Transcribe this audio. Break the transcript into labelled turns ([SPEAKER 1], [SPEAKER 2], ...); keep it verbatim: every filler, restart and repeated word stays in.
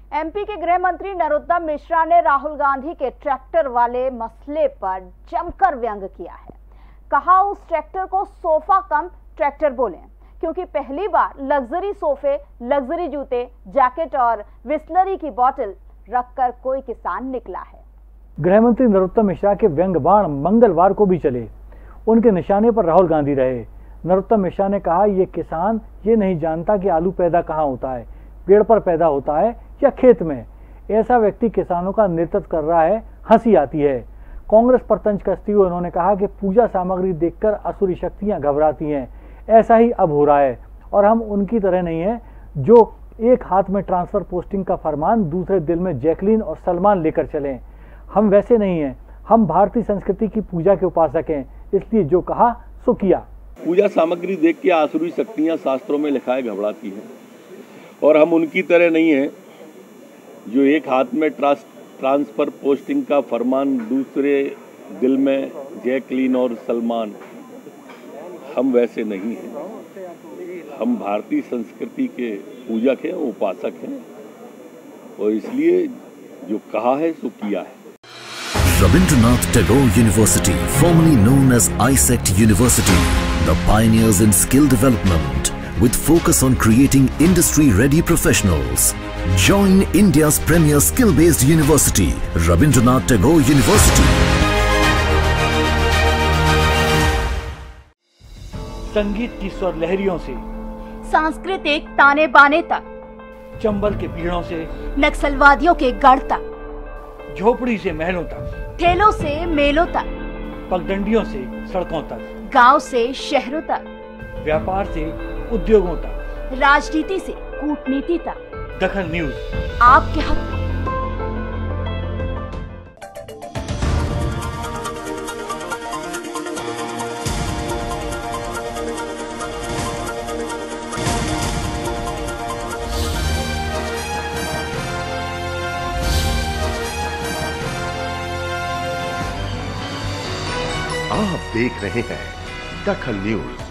[SPEAKER 1] MP के गृह मंत्री नरोत्तम मिश्रा ने राहुल गांधी के ट्रैक्टर वाले मसले पर जमकर व्यंग किया है। कहा उस ट्रैक्टर को सोफा कम ट्रैक्टर बोलें, क्योंकि पहली बार लग्जरी सोफे, लग्जरी जूते, जैकेट और बिस्लरी की बोतल रखकर कोई किसान निकला है।
[SPEAKER 2] गृह मंत्री नरोत्तम मिश्रा के व्यंग बाण मंगलवार को भी चले। उनके निशाने पर राहुल गांधी रहे। नरोत्तम मिश्रा ने कहा, ये किसान ये नहीं जानता कि आलू पैदा कहाँ होता है, पेड़ पर पैदा होता है या खेत में। ऐसा व्यक्ति किसानों का नेतृत्व कर रहा है, हंसी आती है। कांग्रेस पर तंज कसते हुए उन्होंने कहा कि पूजा सामग्री देखकर असुरी शक्तियां घबराती हैं। ऐसा ही अब हो रहा है और हम उनकी तरह नहीं हैं जो एक हाथ में ट्रांसफर पोस्टिंग का फरमान, दूसरे दिल में जैकलीन और सलमान लेकर चलें। हम वैसे नहीं हैं। हम भारतीय संस्कृति की पूजा के उपासक हैं, इसलिए जो कहा सो किया।
[SPEAKER 3] पूजा सामग्री देख के आसुरी शक्तियां शास्त्रों में लिखा है घबराती हैं, और हम उनकी तरह नहीं हैं जो एक हाथ में ट्रांस ट्रांसफर पोस्टिंग का फरमान, दूसरे दिल में जैकलीन और सलमान। हम वैसे नहीं हैं। हम भारतीय संस्कृति के पूजक हैं, उपासक हैं, और इसलिए जो कहा है सो किया है।
[SPEAKER 4] Rabindranath Tagore University, formerly known as I S E C T University, the pioneers in skill development with focus on creating industry-ready professionals. Join India's premier skill-based university, Rabindranath Tagore University.
[SPEAKER 2] संगीत की स्वर लहरियों से
[SPEAKER 1] सांस्कृतिक ताने बाने तक,
[SPEAKER 2] चंबल के पीड़ों से
[SPEAKER 1] नक्सलवादियों के गढ़ तक,
[SPEAKER 2] झोपड़ी से महलों तक,
[SPEAKER 1] ठेलों से मेलों तक,
[SPEAKER 2] पगडंडियों से सड़कों तक,
[SPEAKER 1] गांव से शहरों तक,
[SPEAKER 2] व्यापार से उद्योगों तक,
[SPEAKER 1] राजनीति से कूटनीति तक,
[SPEAKER 2] दखल न्यूज
[SPEAKER 1] आपके हक में।
[SPEAKER 5] आप देख रहे हैं दखल न्यूज।